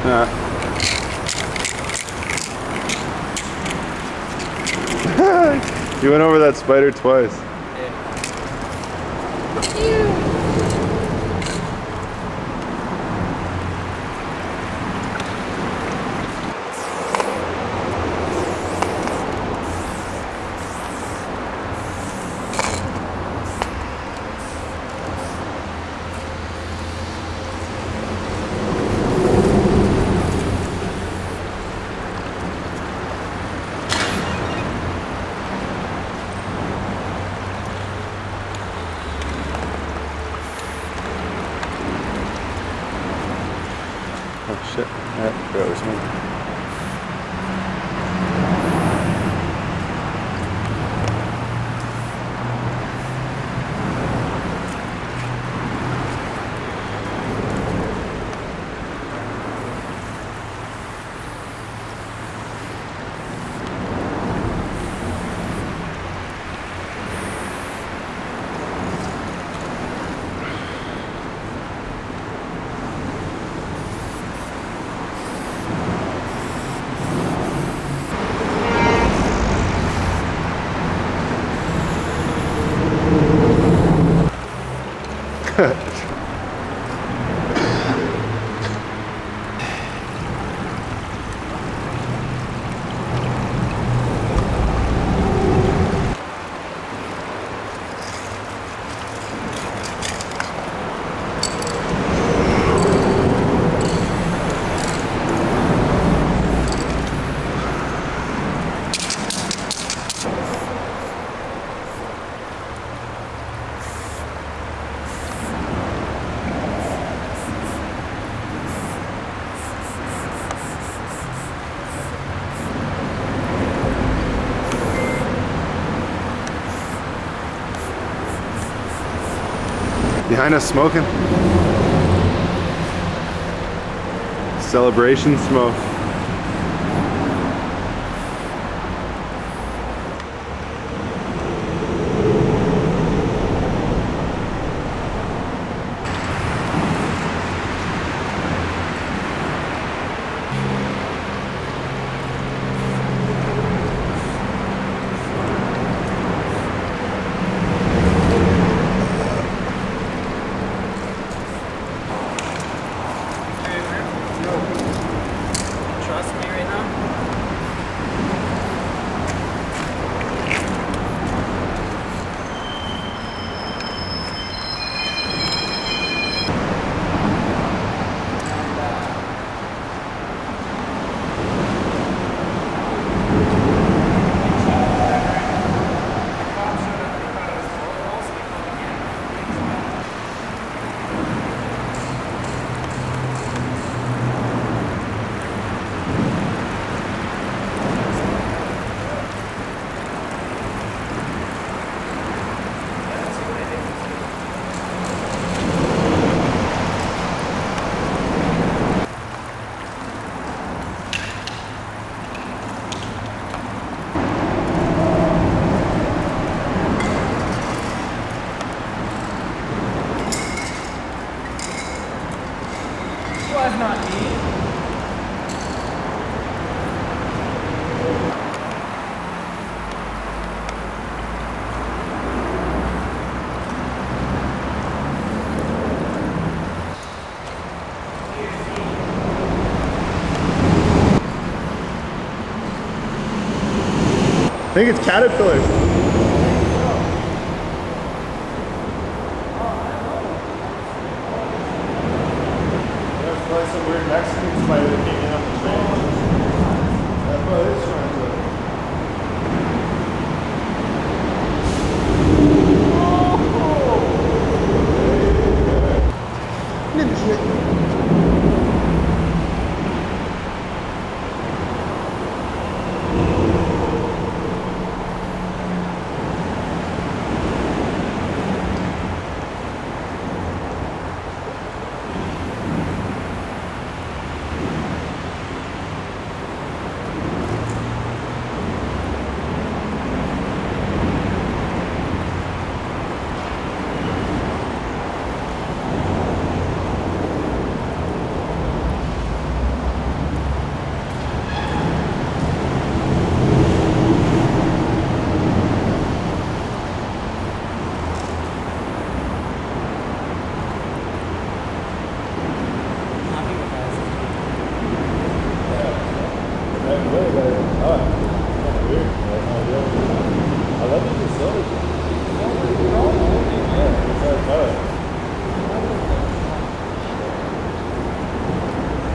You went over that spider twice. Oh shit, I forgot which one. Behind us smoking. Celebration smoke. I think it's caterpillars. There's probably some weird Mexican spider that came in on the train. That's what it is trying to.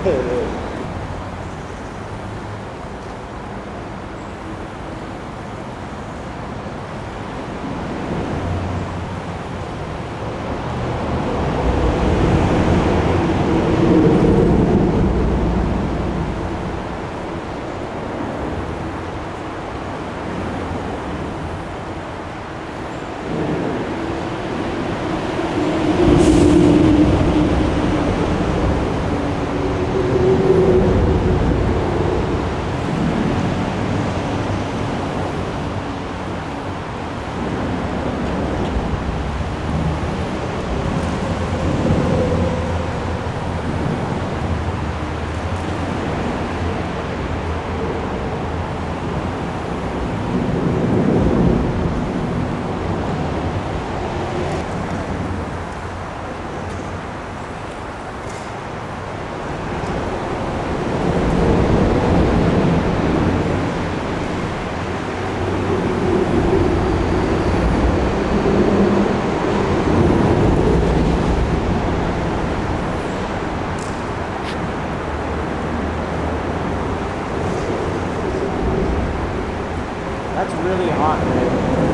That's really hot, man.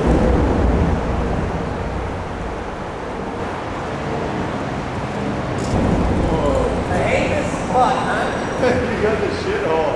Whoa. I hate this spot, man. You got the shithole.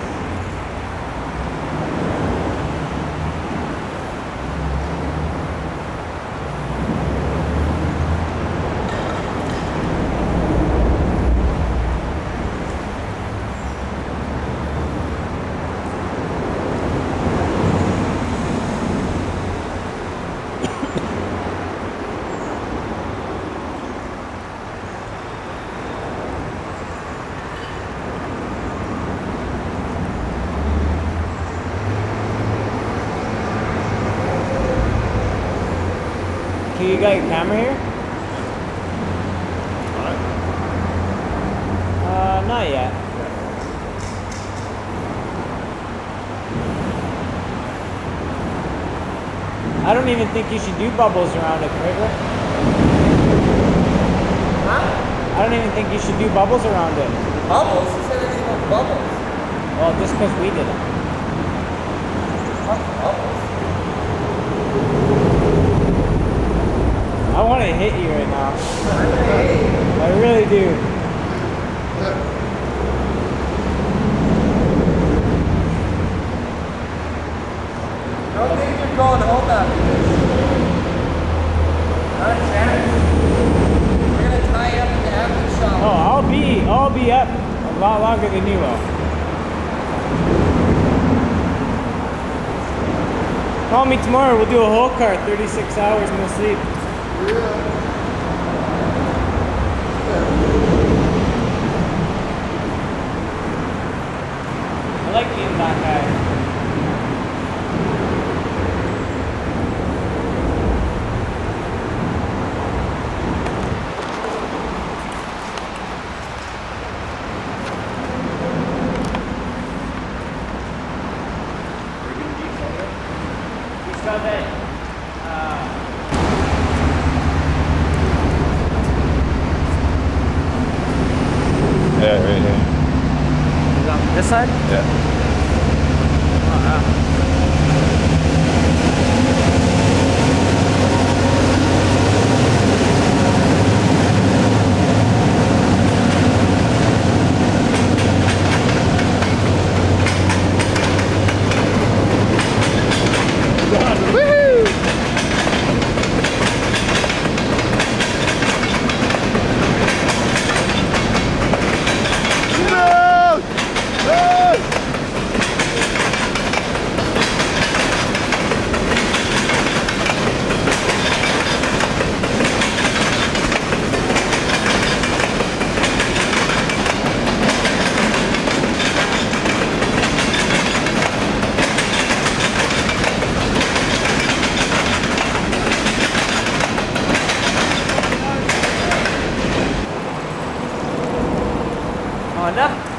You got your camera here? What? Not yet. I don't even think you should do bubbles around it, Craver. Huh? I don't even think you should do bubbles around it. Bubbles? Who said anything about bubbles? Well, just because we did it. Fuck bubbles. I want to hit you right now. Hey. I really do. I don't think you're going home after this. Not a chance. We're gonna tie you up in the after shop. Oh, I'll be up a lot longer than you will. Call me tomorrow. We'll do a whole car, 36 hours, no sleep. I like being that guy. He's got that. Yeah, right here. Is on this side? Yeah. Oh, wow. Enough.